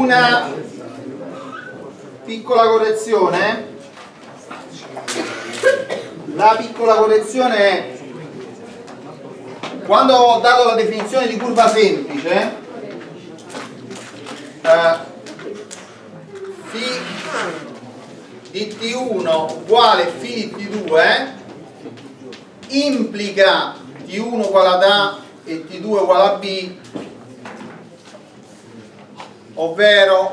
Una piccola correzione. La piccola correzione è: quando ho dato la definizione di curva semplice, φ di T1 uguale φ di T2 implica T1 uguale ad A e T2 uguale a B, ovvero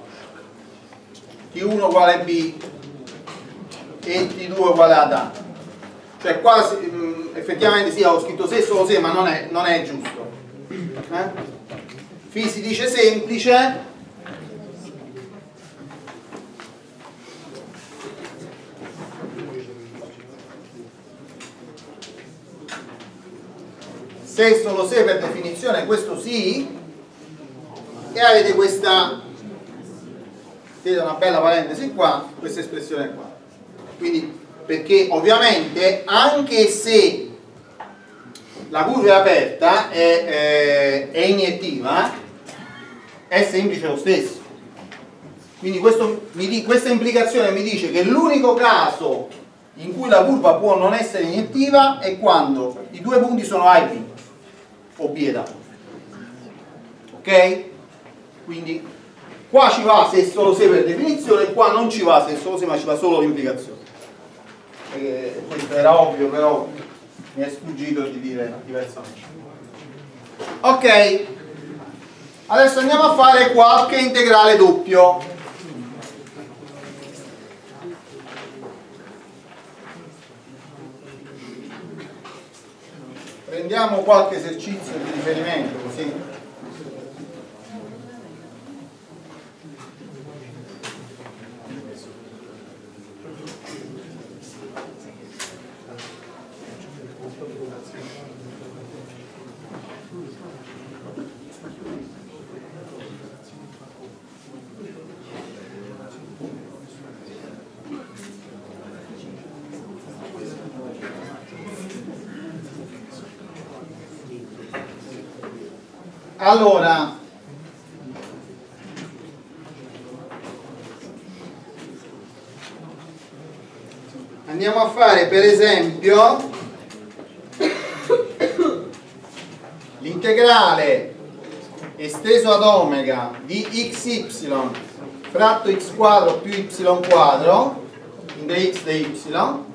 T1 uguale a B e T2 uguale ad A. Cioè qua effettivamente sì, ho scritto se solo se, ma non è giusto. Φ si dice semplice se solo se, per definizione questo sì, e avete questa, vedete una bella parentesi qua, questa espressione qua. Quindi, perché ovviamente anche se la curva è aperta, è iniettiva, è semplice lo stesso. Quindi questa implicazione mi dice che l'unico caso in cui la curva può non essere iniettiva è quando i due punti sono A e B o B ed A. Ok? Quindi qua ci va se solo se per definizione, qua non ci va se solo se, ma ci va solo l'implicazione. Questo era ovvio, però mi è sfuggito di dire diversamente. Ok, adesso andiamo a fare qualche integrale doppio. Prendiamo qualche esercizio di riferimento così. Allora, andiamo a fare per esempio l'integrale esteso ad omega di xy fratto x quadro più y quadro in dx dy,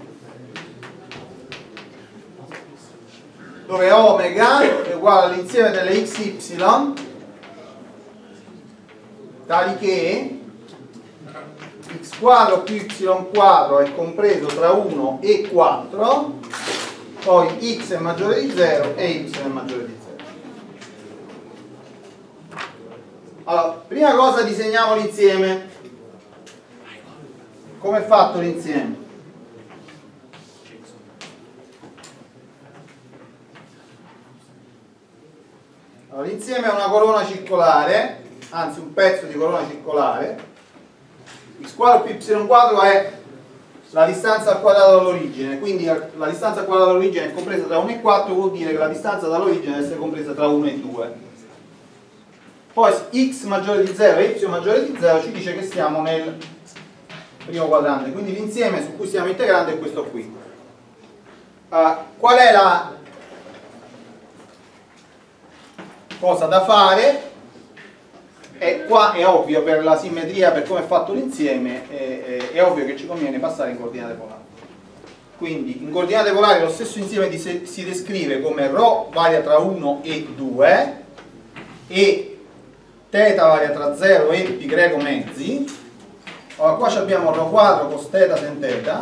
dove omega è uguale all'insieme delle xy tali che x quadro più y quadro è compreso tra 1 e 4, poi x è maggiore di 0 e y è maggiore di 0. Allora, prima cosa disegniamo l'insieme. Come è fatto l'insieme? Allora, l'insieme è una corona circolare, anzi un pezzo di corona circolare. X quadro più y quadro è la distanza al quadrato dall'origine, quindi la distanza al quadrato dall'origine è compresa tra 1 e 4, vuol dire che la distanza dall'origine deve essere compresa tra 1 e 2. Poi x maggiore di 0 e y maggiore di 0 ci dice che stiamo nel primo quadrante, quindi l'insieme su cui stiamo integrando è questo qui. Qual è la cosa da fare? Qua è ovvio, per la simmetria, per come è fatto l'insieme, è ovvio che ci conviene passare in coordinate polari. Quindi in coordinate polari lo stesso insieme si descrive come ρ varia tra 1 e 2 e θ varia tra 0 e π greco mezzi. Allora qua abbiamo ρ quadro cos θ sen θ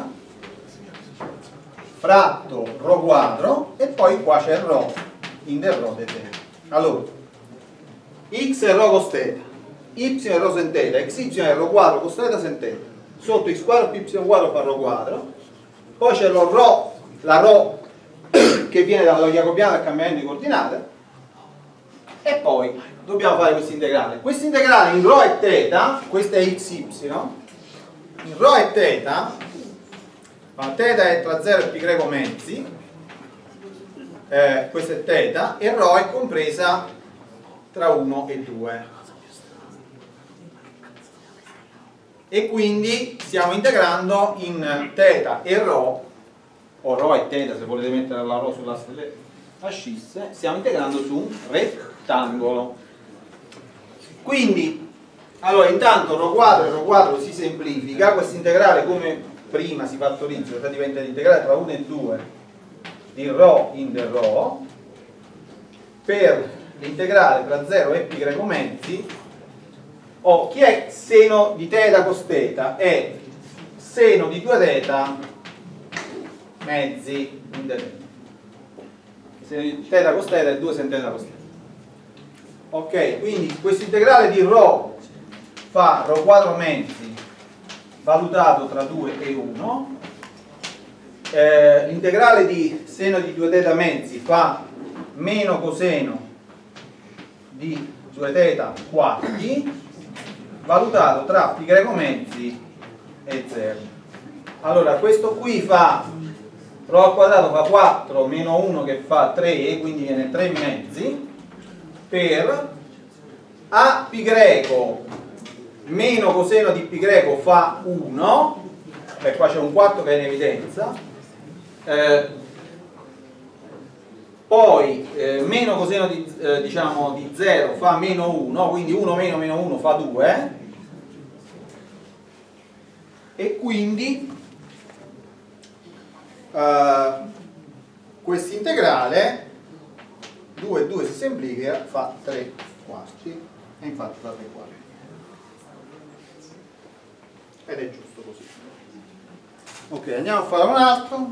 fratto ρ quadro e poi qua c'è ρ in del ρ de θ. Allora x è ρ cos θ, y è ρ sen θ, xy è ρ quadro cos θ sen θ, sotto x quadro più y quadro fa ρ quadro, poi c'è la ρ che viene dalla jacobiana del cambiamento di coordinate, e poi dobbiamo fare questo integrale. Questo integrale in ρ e θ, questo è xy, in ρ e θ, ma θ è tra 0 e π greco mezzi, questo è θ, e ρ è compresa tra 1 e 2. e quindi stiamo integrando in θ e ρ, o ρ e θ se volete mettere la ρ sull'asse delle ascisse, stiamo integrando su un rettangolo. Quindi, allora intanto ρ quadro e ρ quadro si semplifica, questo integrale come prima si fattorizza, cioè diventa l'integrale tra 1 e 2 di ρ in del ρ, per l'integrale tra 0 e π greco mezzi, o chi è seno di θ cos θ? È seno di 2θ mezzi in d. Seno di θ cos θ è 2 sen θ cos θ. Ok, quindi questo integrale di ρ fa ρ quadro mezzi valutato tra 2 e 1. L'integrale di seno di 2θ mezzi fa meno coseno di 2θ quarti valutato tra π greco mezzi e 0. Allora questo qui fa ρ al quadrato fa 4 meno 1 che fa 3, quindi viene 3 mezzi, per a π greco meno coseno di π greco fa 1, beh qua c'è un 4 che è in evidenza, poi meno coseno di, diciamo, di 0 fa meno 1, quindi 1 meno meno 1 fa 2, e quindi questo integrale 2 e 2 si semplifica, fa 3 quarti, e infatti fa 3 quarti, ed è giusto così. Ok, andiamo a fare un altro.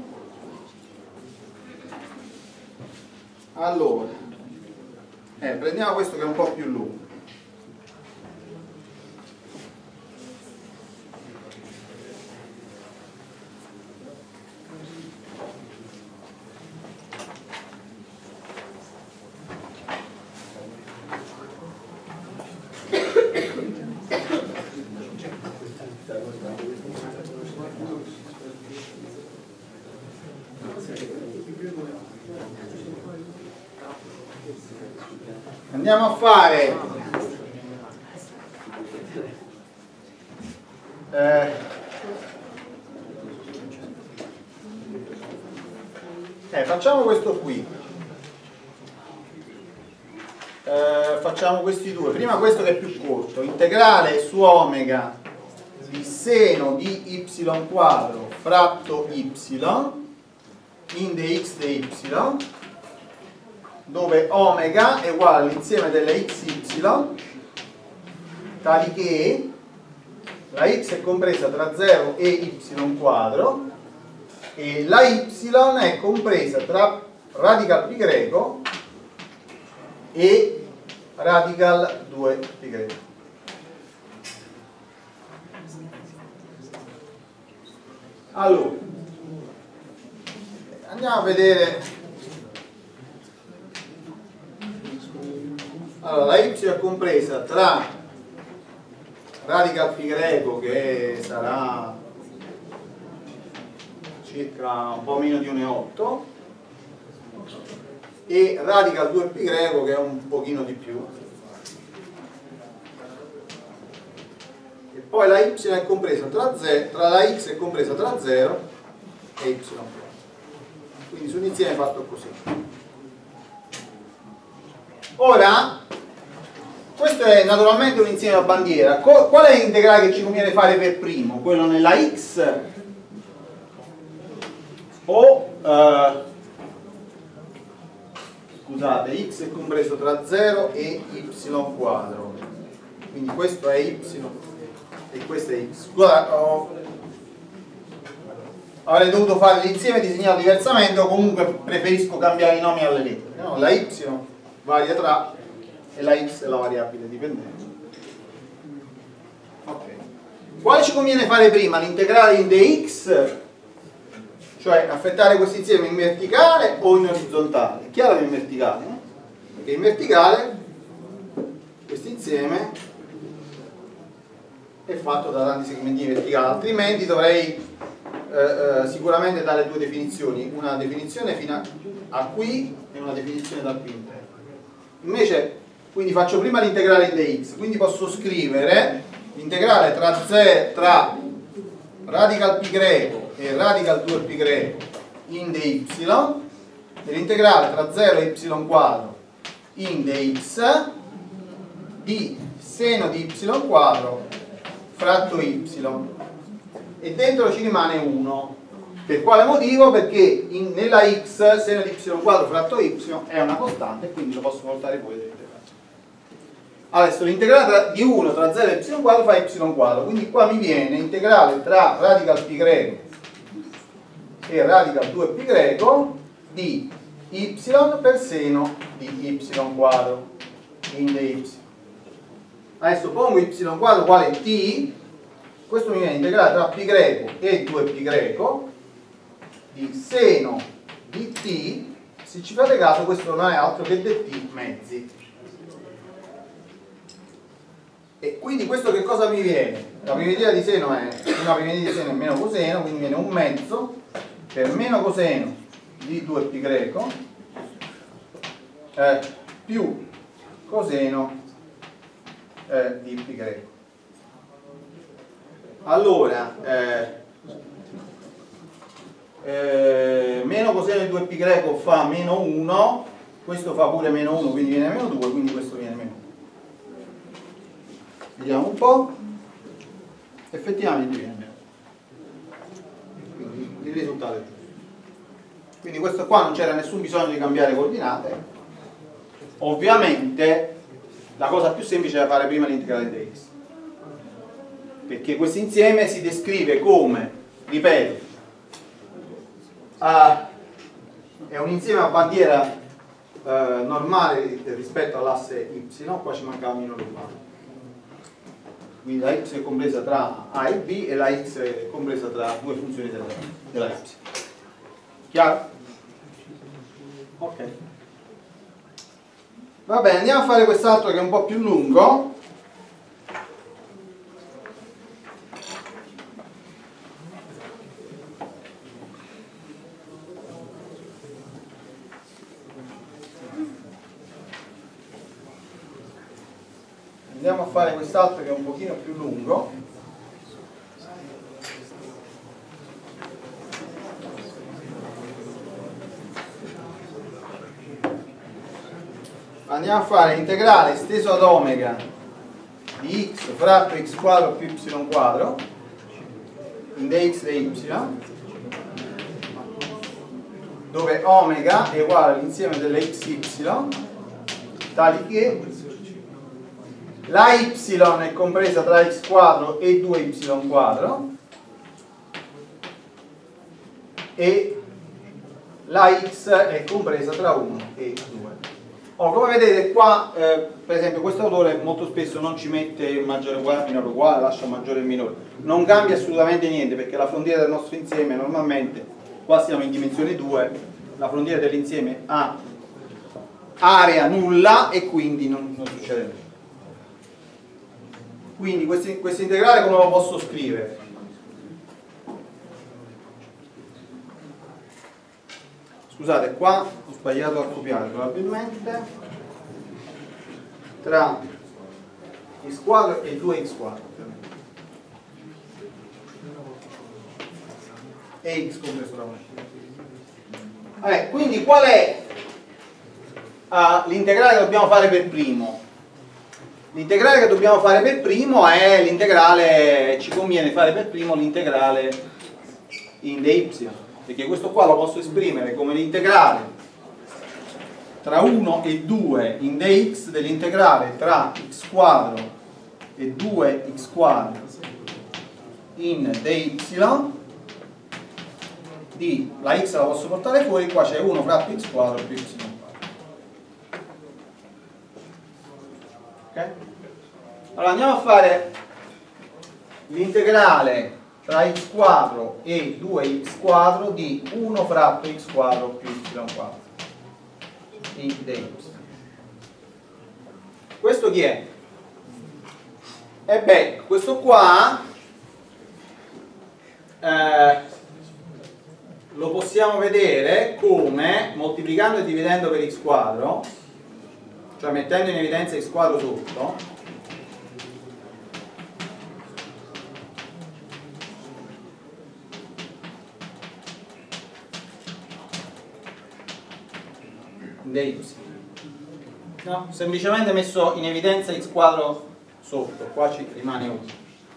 Allora, prendiamo questo che è un po' più lungo. Andiamo a fare facciamo questo qui, facciamo questi due. Prima questo che è più corto, integrale su omega di seno di y quadro fratto y in dx dy, dove omega è uguale all'insieme delle xy, tali che la x è compresa tra 0 e y quadro e la y è compresa tra radical π greco e radical 2π greco. Allora, andiamo a vedere. Allora, la y è compresa tra radical π greco, che sarà circa un po' meno di 1,8, e radical 2π greco, che è un pochino di più, e poi la y è compresa tra la x è compresa tra 0 e y, quindi su un insieme fatto così. Ora, questo è naturalmente un insieme a bandiera. Qual è l'integrale che ci conviene fare per primo? Quello nella x o scusate, x è compreso tra 0 e y quadro, quindi questo è y e questo è x. Guarda, avrei dovuto fare l'insieme disegnato diversamente, o comunque preferisco cambiare i nomi alle lettere, no? La y varia tra e la x è la variabile dipendente. Ok, quale ci conviene fare prima? L'integrale in dx, cioè affettare questo insieme in verticale o in orizzontale? È chiaro che in verticale, no? Perché in verticale questo insieme è fatto da tanti segmenti verticali, altrimenti dovrei sicuramente dare due definizioni, una definizione fino a qui e una definizione da qui in terra. Invece, quindi faccio prima l'integrale in dx, quindi posso scrivere l'integrale tra radical pi greco e radical 2pi greco in dy e l'integrale tra 0 e y quadro in dx di seno di y quadro fratto y, e dentro ci rimane 1. Per quale motivo? Perché nella x seno di y quadro fratto y è una costante e quindi lo posso portare fuori dall'integrale. Adesso l'integrale di 1 tra 0 e y quadro fa y quadro, quindi qua mi viene integrale tra radical pi greco e radical 2pi greco di y per seno di y quadro in dy. Adesso pongo y quadro uguale t, questo mi viene integrale tra pi greco e 2pi greco di seno di t, se ci fate caso questo non è altro che dt mezzi. E quindi questo che cosa mi viene? La primitiva di seno è una primitiva di seno è meno coseno, quindi viene un mezzo per meno coseno di 2pi greco più coseno di pi greco. Allora meno coseno di 2pi greco fa meno 1, questo fa pure meno 1, quindi viene meno 2, quindi questo viene meno 1. Vediamo un po', effettivamente viene meno, quindi il risultato è giusto. Quindi questo qua non c'era nessun bisogno di cambiare coordinate. Ovviamente la cosa più semplice è da fare prima l'integrale di x, perché questo insieme si descrive come, ripeto, è un insieme a bandiera normale rispetto all'asse y, qua ci mancava meno l'uguale. Quindi la y è compresa tra a e b e la x è compresa tra due funzioni della y. Chiaro? Ok. Va bene, andiamo a fare quest'altro che è un po' più lungo. Andiamo a fare quest'altro che è un pochino più lungo. Andiamo a fare integrale esteso ad omega di x fratto x quadro più y quadro in dx dy, dove omega è uguale all'insieme delle xy tali che la y è compresa tra x quadro e 2y quadro e la x è compresa tra 1 e 2. Come vedete qua, per esempio, questo autore molto spesso non ci mette maggiore uguale, minore uguale, lascia maggiore e minore. Non cambia assolutamente niente, perché la frontiera del nostro insieme normalmente, qua siamo in dimensione 2, la frontiera dell'insieme ha area nulla e quindi non succede nulla. Quindi questo integrale come lo posso scrivere? Scusate, qua ho sbagliato a copiare probabilmente, tra x quadro e 2x quadro e x compreso da 1. Quindi qual è l'integrale che dobbiamo fare per primo? L'integrale che dobbiamo fare per primo è l'integrale, ci conviene fare per primo l'integrale in dy, perché questo qua lo posso esprimere come l'integrale tra 1 e 2 in dx dell'integrale tra x quadro e 2x quadro in dy di la x la posso portare fuori, qua c'è 1 fratto x quadro più y quadro. Ok? Allora andiamo a fare l'integrale tra x quadro e 2x quadro di 1 fratto x quadro più y quadro in dx. Questo chi è? E beh, questo qua lo possiamo vedere come moltiplicando e dividendo per x quadro, cioè mettendo in evidenza x quadro sotto, dy. No? Semplicemente messo in evidenza x quadro sotto, qua ci rimane 1.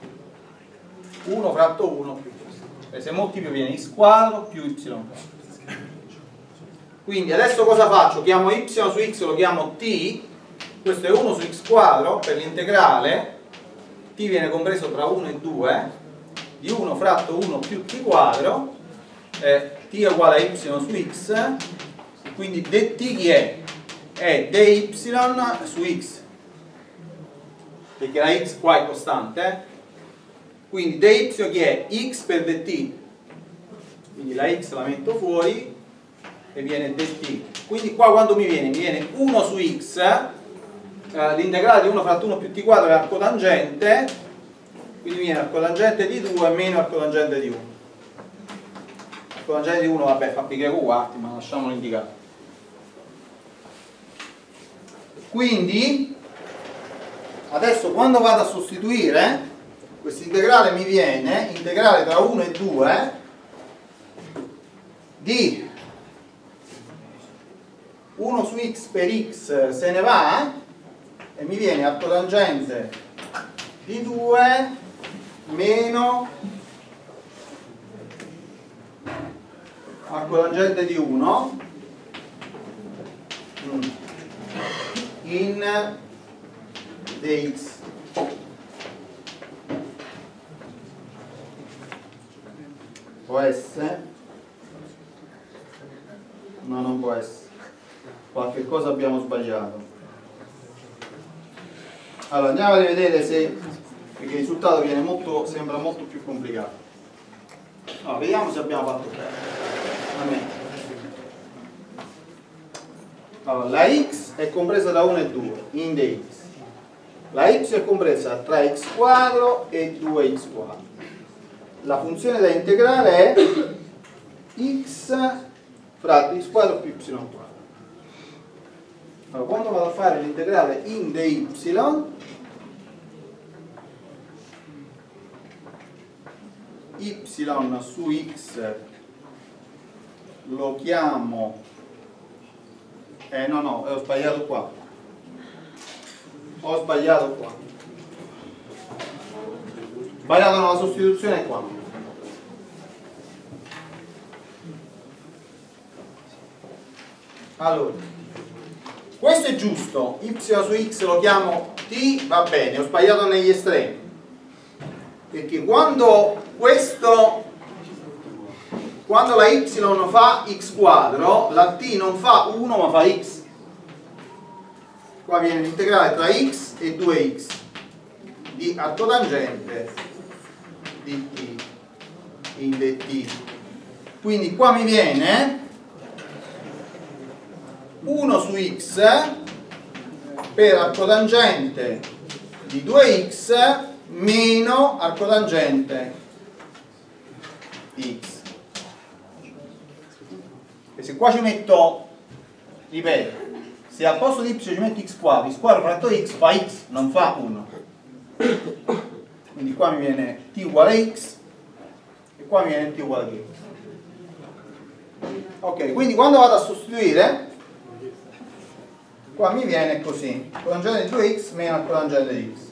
1 fratto 1 più questo. E se moltiplico viene x quadro più y quadro. Quindi adesso cosa faccio? Chiamo y su x, lo chiamo t, questo è 1 su x quadro, per l'integrale t viene compreso tra 1 e 2, di 1 fratto 1 più t quadro, t è uguale a y su x, quindi dt chi è? È dy su x, perché la x qua è costante, quindi dy chi è? X per dt, quindi la x la metto fuori e viene dt, quindi qua quando mi viene? Mi viene 1 su x, l'integrale di 1 fratto 1 più t quadro è arcotangente, quindi viene arcotangente di 2 meno arcotangente di 1. Arcotangente di 1 vabbè fa pi greco quarti, ma lasciamolo indicato. Quindi adesso quando vado a sostituire, questo integrale mi viene integrale tra 1 e 2 di 1 su x per x se ne va e mi viene arcotangente di 2 meno arcotangente di 1 in dx. Può essere? No, non può essere. Qualche cosa abbiamo sbagliato. Allora andiamo a rivedere se, perché il risultato viene sembra molto più complicato. Allora, vediamo se abbiamo fatto bene. Allora, la x è compresa da 1 e 2 in dx, la y è compresa tra x quadro e 2x quadro. La funzione da integrare è x fratto x quadro più y quadro. Allora, quando vado a fare l'integrale in dy, y su x lo chiamo no, ho sbagliato qua, sbagliato nella sostituzione qua. Allora, questo è giusto, y su x lo chiamo t, va bene, ho sbagliato negli estremi, perché quando la y fa x quadro, la t non fa 1 ma fa x. Qua viene l'integrale tra x e 2x di arcotangente di t in dt. Quindi qua mi viene 1 su x per arcotangente di 2x meno arcotangente di x. E se qua ci metto, ripeto, se al posto di y ci metto x quadro fratto x fa x, non fa 1. Quindi qua mi viene t uguale a x e qua mi viene t uguale a x. Ok, quindi quando vado a sostituire, qua mi viene così, arcotangente di 2x meno arcotangente di x.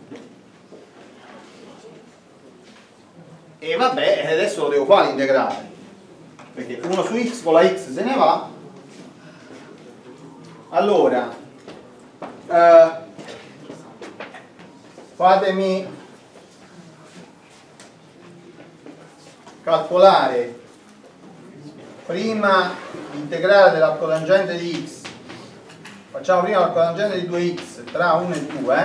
E vabbè, adesso lo devo fare l'integrale, perché 1 su x con la x se ne va. Allora fatemi calcolare prima l'integrale dell'arcotangente di x. Facciamo prima l'arcotangente di 2x tra 1 e 2.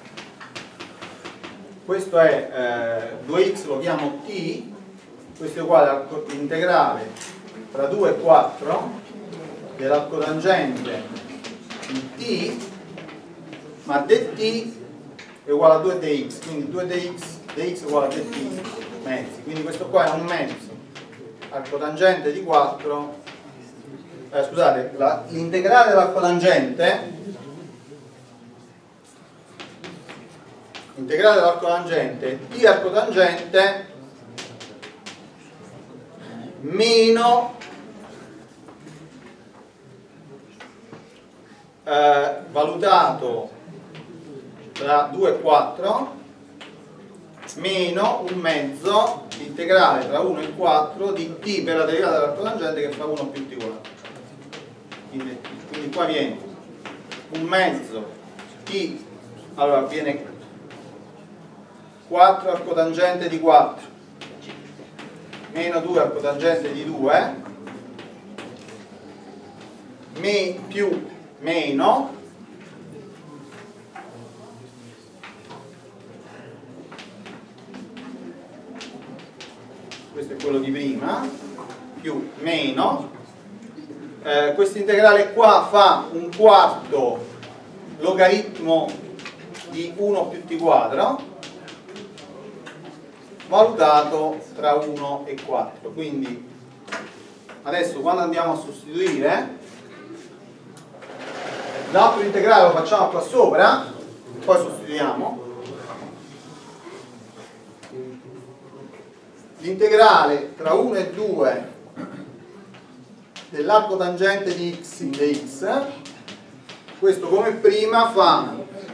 Questo è 2x, lo chiamo t. Questo è uguale all'integrale tra 2 e 4 dell'arcotangente di t, ma dt è uguale a 2 dx, quindi 2 dx è uguale a dt mezzi, quindi questo qua è un mezzo arcotangente di 4, scusate, l'integrale dell'arcotangente t arcotangente meno valutato tra 2 e 4 meno un mezzo integrale tra 1 e 4 di t per la derivata dell'arco tangente che fa 1 più t4. Quindi qua viene un mezzo t, allora viene 4 arco tangente di 4 meno 2 arco tangente di 2 più meno questo è quello di prima più meno questo integrale qua fa un quarto logaritmo di 1 più t quadro valutato tra 1 e 4. Quindi adesso quando andiamo a sostituire l'altro integrale lo facciamo qua sopra, poi sostituiamo. L'integrale tra 1 e 2 dell'arco tangente di x in dx, questo come prima fa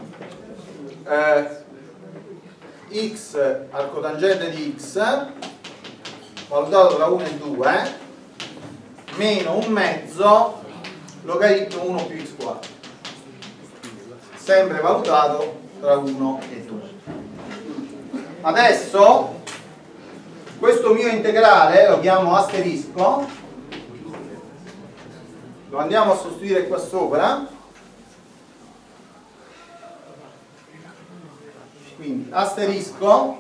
x arco tangente di x valutato tra 1 e 2 meno un mezzo logaritmo 1 più x quadro, sempre valutato tra 1 e 2. Adesso questo mio integrale lo chiamo asterisco, lo andiamo a sostituire qua sopra, quindi asterisco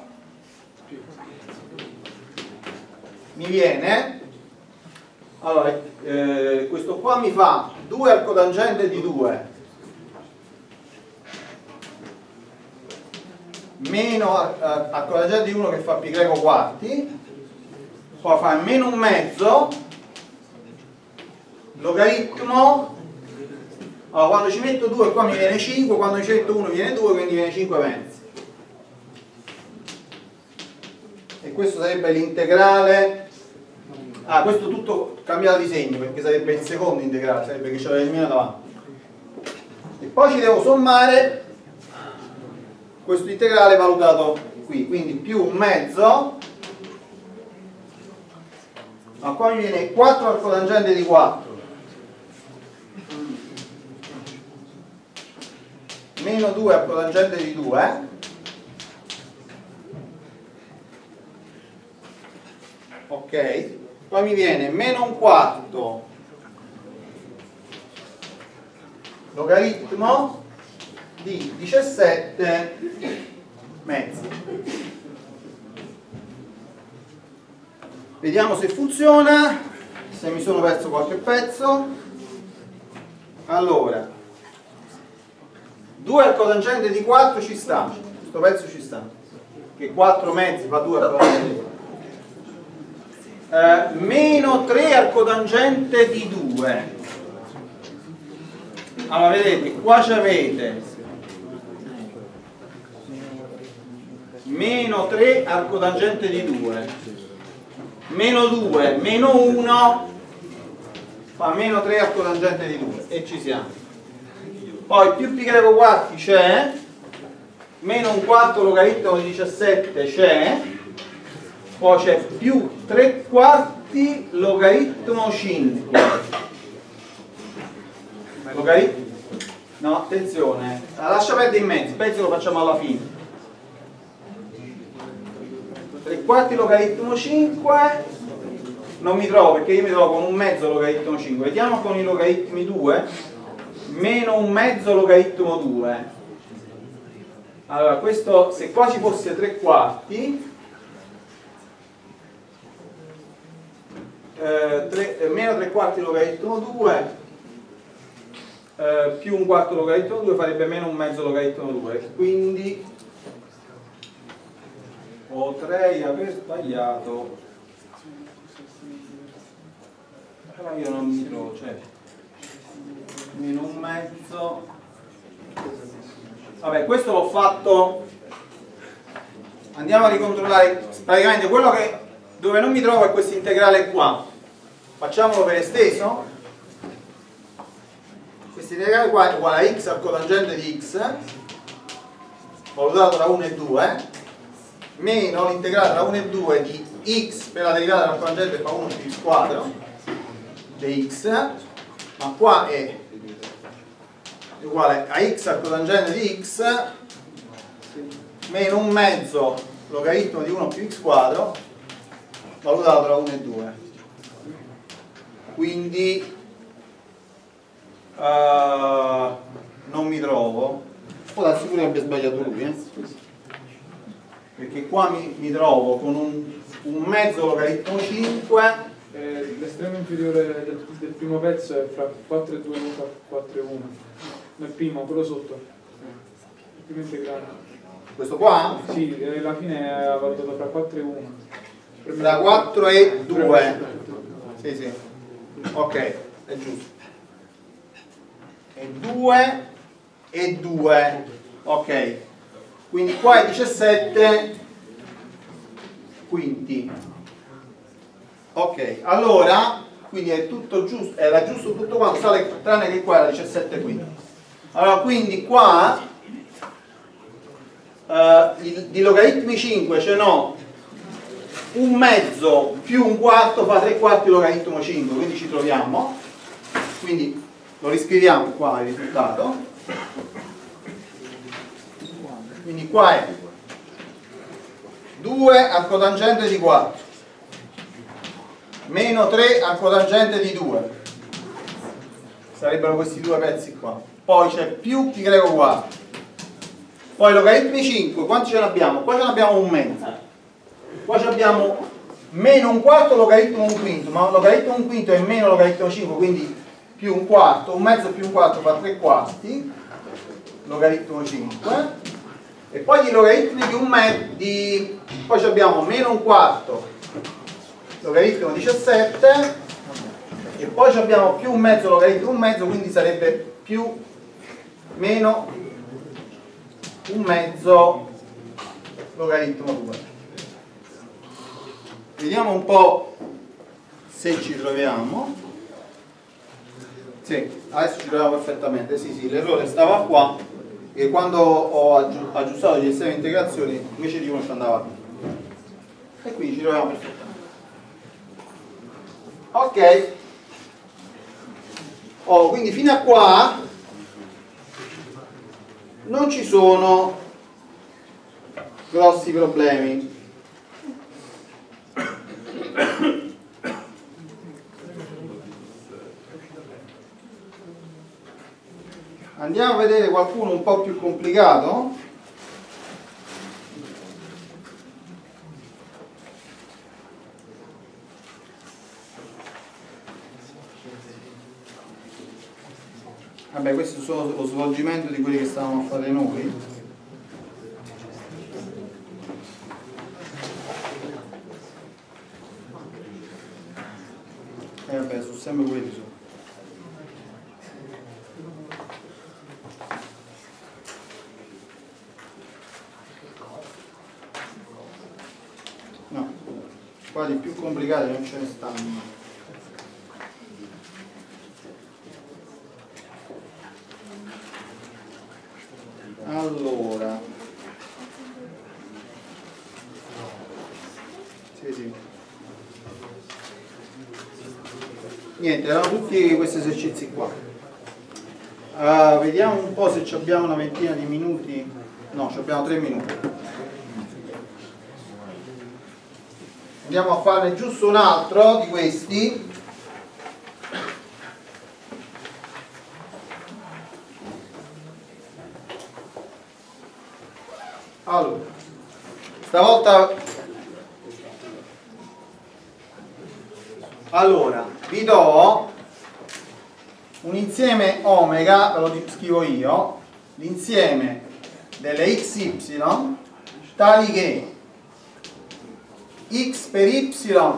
mi viene, allora questo qua mi fa 2 arco tangente di 2 meno arco tangente di 1 che fa pi greco quarti, poi fa meno un mezzo logaritmo, allora quando ci metto 2 qua mi viene 5, quando ci metto 1 viene 2, quindi viene 5 mezzi. E questo sarebbe l'integrale, questo tutto cambiato di segno perché sarebbe il secondo integrale, sarebbe che c'è il meno davanti. E poi ci devo sommare questo integrale valutato qui, quindi più un mezzo, ma qua mi viene 4 arco tangente di 4 meno 2 arco tangente di 2 ok, poi mi viene meno un quarto logaritmo di 17 mezzi. Vediamo se funziona, se mi sono perso qualche pezzo. Allora 2 arco tangente di 4 ci sta, questo pezzo ci sta, che 4 mezzi fa 2 arco tangente di 4. Meno 3 arco tangente di 2. Allora vedete, qua ci avete meno 3 arco tangente di 2 meno 2 meno 1 fa meno 3 arco tangente di 2 e ci siamo. Poi più pi greco quarti c'è, meno un quarto logaritmo di 17 c'è, poi c'è più 3 quarti logaritmo 5 logaritmo, no attenzione, lascia perdere in mezzo, penso lo facciamo alla fine. 3 quarti logaritmo 5 non mi trovo perché io mi trovo con un mezzo logaritmo 5, vediamo con i logaritmi 2 meno un mezzo logaritmo 2. Allora questo, se qua ci fosse 3 quarti meno 3 quarti logaritmo 2 più un quarto logaritmo 2 farebbe meno un mezzo logaritmo 2, quindi potrei aver sbagliato, però io non mi trovo, cioè meno un mezzo, vabbè questo l'ho fatto, andiamo a ricontrollare praticamente quello che dove non mi trovo è questo integrale qua, facciamolo per esteso. questo integrale qua è uguale a x al cotangente di x valutato tra 1 e 2 meno l'integrale tra 1 e 2 di x per la derivata del cotangente fa 1 più x quadro di x, ma qua è uguale a x al cotangente di x meno un mezzo logaritmo di 1 più x quadro valutato tra 1 e 2. Quindi non mi trovo, può darsi pure che abbia sbagliato lui, perché qua mi trovo con un mezzo logaritmo 5. L'estremo inferiore del primo pezzo è fra 4 e 2 e 4 e 1. Nel primo, quello sotto. Il primo integrale. Questo qua? Sì, alla fine è valutato fra 4 e 1. Fra 4 e 2. Sì, sì. Ok, è giusto. E 2 e 2. Ok. Quindi qua è 17 quinti. Ok, allora, quindi è tutto giusto, era giusto tutto quanto, sale tranne che qua era 17 quinti. Allora, quindi qua di logaritmi 5 ce n'ho un mezzo più un quarto fa 3 quarti logaritmo 5, quindi ci troviamo. Quindi lo riscriviamo qua il risultato. Quindi qua è 2 al cotangente di 4 meno 3 al cotangente di 2, sarebbero questi due pezzi qua, poi c'è più pi greco quarto, poi logaritmi 5, quanti ce ne abbiamo? Qua ce ne abbiamo un mezzo, qua ce abbiamo meno un quarto logaritmo un quinto, ma logaritmo un quinto è meno logaritmo 5, quindi più un quarto, un mezzo più un quarto fa 3 quarti logaritmo 5, e poi di logaritmi di un mezzo, poi ci abbiamo meno un quarto logaritmo 17 e poi ci abbiamo più un mezzo logaritmo un mezzo, quindi sarebbe più meno un mezzo logaritmo 2. Vediamo un po' se ci troviamo. Sì, adesso ci troviamo perfettamente. Sì, l'errore stava qua, e quando ho aggiustato gli estremi integrazioni invece di uno ci andava qui, e quindi ci troviamo perfettamente. Ok, quindi fino a qua non ci sono grossi problemi. Andiamo a vedere qualcuno un po' più complicato. Vabbè, questo è solo lo svolgimento di quelli che stavamo a fare noi. E vabbè, sono sempre quelli. No, qua di più complicati non ce ne stanno. Allora, sì. Niente, erano tutti questi esercizi qua. Vediamo un po' se abbiamo una ventina di minuti. No, abbiamo 3 minuti. Andiamo a farne giusto un altro di questi. Allora, stavolta vi do un insieme omega, ve lo scrivo io, l'insieme delle xy tali che x per y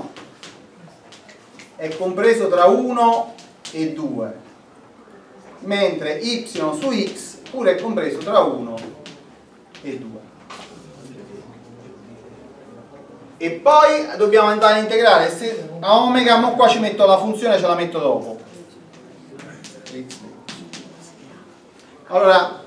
è compreso tra 1 e 2, mentre y su x pure è compreso tra 1 e 2. E poi dobbiamo andare a integrare a omega, ma qua ci metto la funzione, ce la metto dopo. Allora,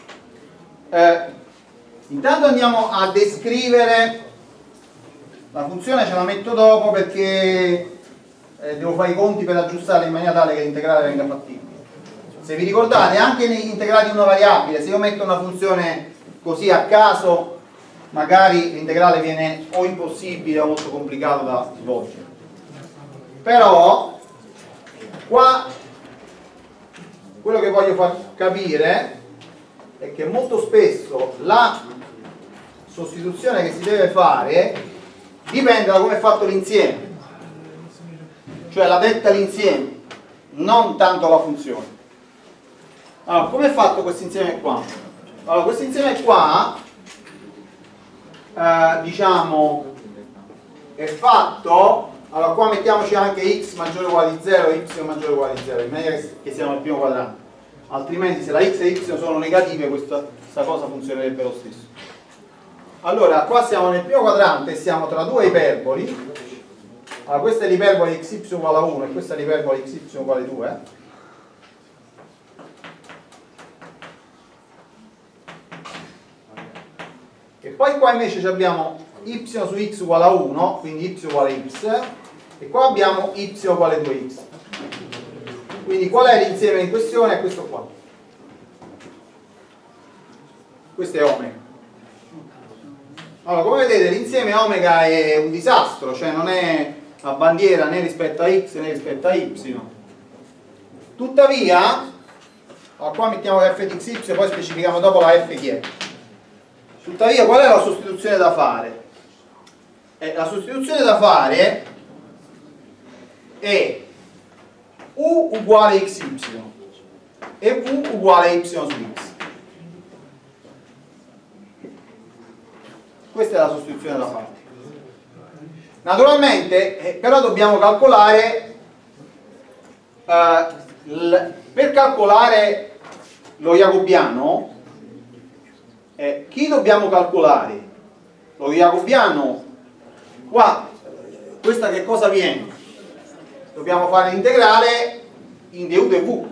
intanto andiamo a descrivere la funzione, ce la metto dopo perché devo fare i conti per aggiustarla in maniera tale che l'integrale venga fattibile. Se vi ricordate, anche negli integrali di una variabile, se io metto una funzione così a caso, magari l'integrale viene o impossibile o molto complicato da svolgere. Però qua quello che voglio far capire è che molto spesso la sostituzione che si deve fare dipende da come è fatto l'insieme, cioè la detta l'insieme, non tanto la funzione. Allora, come è fatto questo insieme qua? Allora, questo insieme qua diciamo è fatto, allora qua mettiamoci anche x maggiore o uguale di 0 e y maggiore o uguale di 0 in maniera che siano nel primo quadrante, altrimenti se la x e y sono negative questa cosa funzionerebbe lo stesso. Allora qua siamo nel primo quadrante e siamo tra due iperboli. Allora questa è l'iperbole xy uguale a 1 e questa è l'iperbole xy uguale a 2. E poi qua invece abbiamo y su x uguale a 1, quindi y uguale a x, e qua abbiamo y uguale a 2x. Quindi qual è l'insieme in questione? È questo qua. Questo è omega. Allora, come vedete l'insieme omega è un disastro, cioè non è a bandiera né rispetto a x né rispetto a y. Tuttavia, allora qua mettiamo la f di xy, poi specifichiamo dopo la f chi è. Tuttavia, qual è la sostituzione da fare? La sostituzione da fare è u uguale xy e v uguale y su x. Questa è la sostituzione da fare. Naturalmente, però dobbiamo calcolare, per calcolare lo jacobiano, chi dobbiamo calcolare? Lo jacobiano, qua, questa che cosa viene? Dobbiamo fare l'integrale in du dv.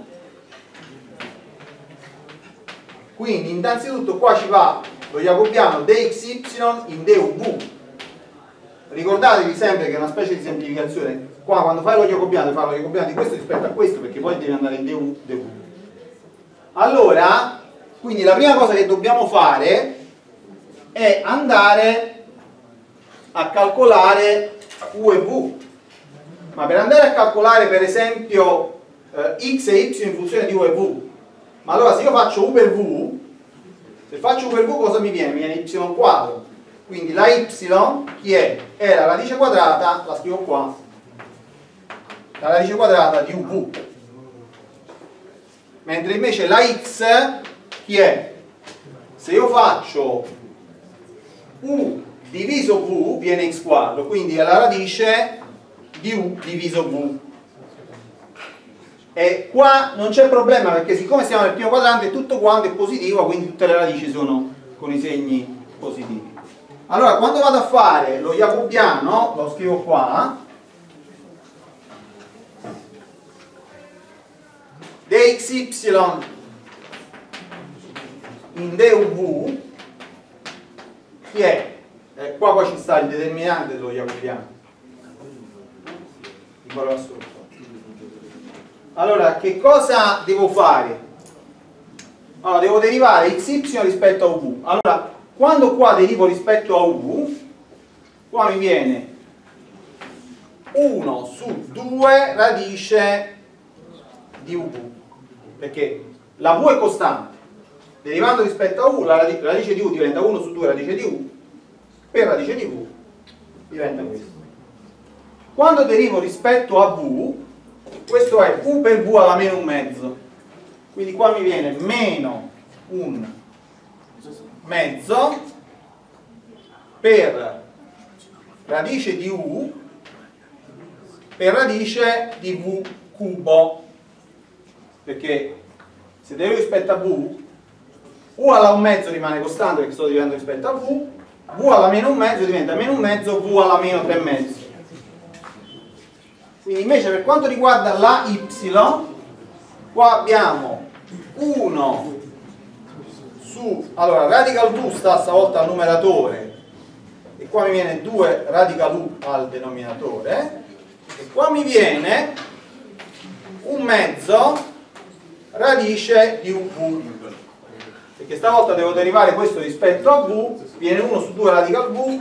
Quindi innanzitutto qua ci va lo jacobiano dxy in duv. Ricordatevi sempre che è una specie di semplificazione. Qua quando fai lo jacobiano devi fare lo jacobiano di questo rispetto a questo, perché poi devi andare in duv. Allora, quindi la prima cosa che dobbiamo fare è andare a calcolare u e v. Ma per andare a calcolare per esempio x e y in funzione di u e v, ma allora se io faccio u per v, se faccio u per v cosa mi viene? Mi viene y quadro. Quindi la y chi è? È la radice quadrata, la scrivo qua, la radice quadrata di uv. Mentre invece la x chi è? Se io faccio u diviso v viene x quadro, quindi è la radice di u diviso v. E qua non c'è problema perché siccome siamo nel primo quadrante tutto quanto è positivo, quindi tutte le radici sono con i segni positivi. Allora quando vado a fare lo jacobiano, lo scrivo qua, dxy in duv chi è? Qua poi ci sta il determinante dello jacobiano, il valore assoluto. Allora che cosa devo fare? Allora devo derivare xy rispetto a uv. Allora quando qua derivo rispetto a uv, qua mi viene 1 su 2 radice di uv, perché la v è costante, derivando rispetto a u la radice di u diventa 1 su 2 radice di u, per radice di v diventa questo. Quando derivo rispetto a v, questo è u per v alla meno un mezzo, quindi qua mi viene meno un mezzo per radice di u per radice di v cubo, perché se derivo rispetto a v, u alla un mezzo rimane costante perché sto derivando rispetto a v, v alla meno un mezzo diventa meno un mezzo, v alla meno 3 mezzi. Quindi invece per quanto riguarda la y, qua abbiamo 1 su, allora radical 2 sta stavolta al numeratore e qua mi viene 2 radical u al denominatore e qua mi viene un mezzo radice di uv, perché stavolta devo derivare questo rispetto a v, viene 1 su 2 radical v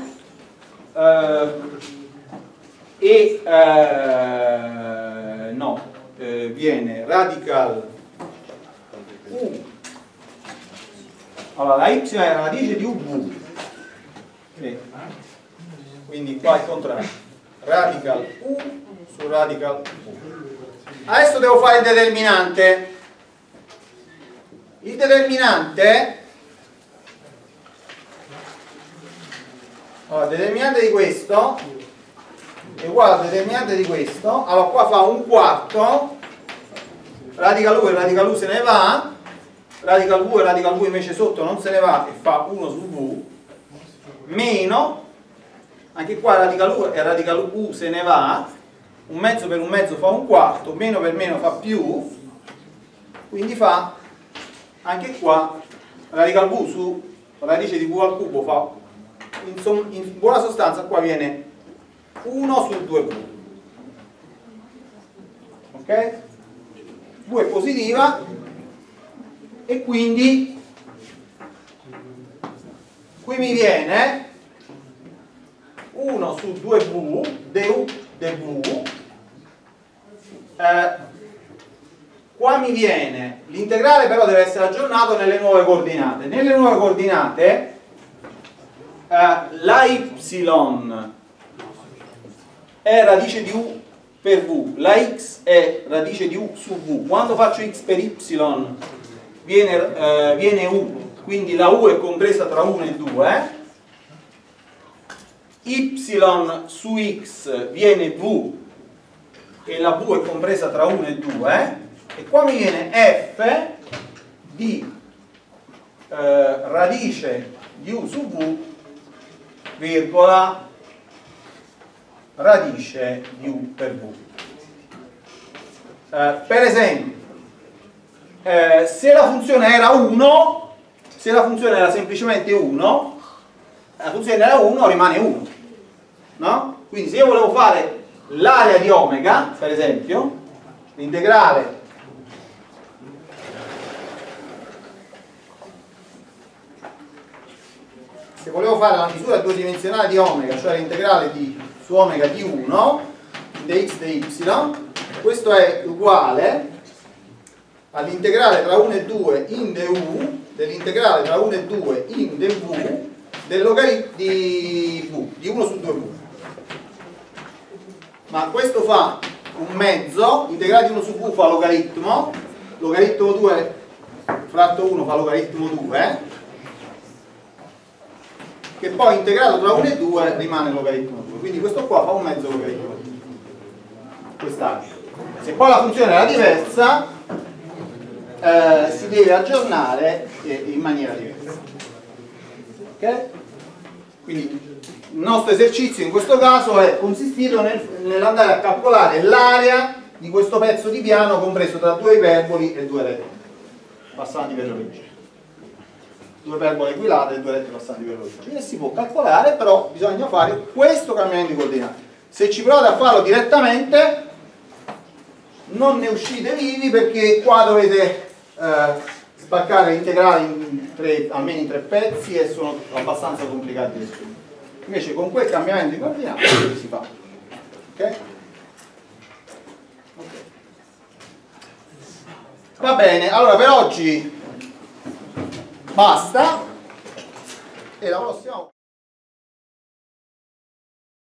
viene radical u, allora la y è la radice di uv, quindi qua è il contrario, radical u su radical u. Adesso devo fare il determinante. Il determinante, allora, il determinante di questo è uguale al determinante di questo, allora qua fa un quarto, radical u e radical u se ne va, radical v e radical v invece sotto non se ne va e fa 1 su v, meno, anche qua radical u e radical u se ne va, un mezzo per un mezzo fa un quarto, meno per meno fa più, quindi fa anche qua radical v su radice di v al cubo fa, in buona sostanza qua viene 1 su 2v, ok? V è positiva e quindi qui mi viene 1 su 2v du dv, qua mi viene l'integrale, però deve essere aggiornato nelle nuove coordinate. Nelle nuove coordinate la y è radice di u per v, la x è radice di u su v. Quando faccio x per y viene u, quindi la u è compresa tra 1 e 2, y su x viene v e la v è compresa tra 1 e 2, e qua mi viene f di radice di u su v virgola radice di u per v. Per esempio, se la funzione era 1, se la funzione era semplicemente 1, la funzione era 1 rimane 1, no? Quindi se io volevo fare l'area di omega, per esempio, l'integrale se volevo fare la misura due-dimensionale di omega, cioè l'integrale su omega di 1 dx dy, questo è uguale all'integrale tra 1 e 2 in du dell'integrale tra 1 e 2 in dv del logaritmo di v, di 1 su 2v. Ma questo fa un mezzo, integrale di 1 su v fa logaritmo 2 fratto 1 fa logaritmo 2, che poi integrato tra 1 e 2 rimane logaritmo 2, quindi questo qua fa un mezzo logaritmo 2, quest'altro. Se poi la funzione era diversa, si deve aggiornare in maniera diversa, ok? Quindi il nostro esercizio in questo caso è consistito nell'andare a calcolare l'area di questo pezzo di piano compreso tra due iperboli e due rette passanti per l'origine, due iperbole equilate e due rette passanti per l'origine, e si può calcolare, però bisogna fare questo cambiamento di coordinate. Se ci provate a farlo direttamente non ne uscite vivi, perché qua dovete spaccare l'integrale almeno in 3 pezzi e sono abbastanza complicati da studiare. Invece con quel cambiamento di coordinate si fa. Ok? Va bene, allora per oggi basta e la prossima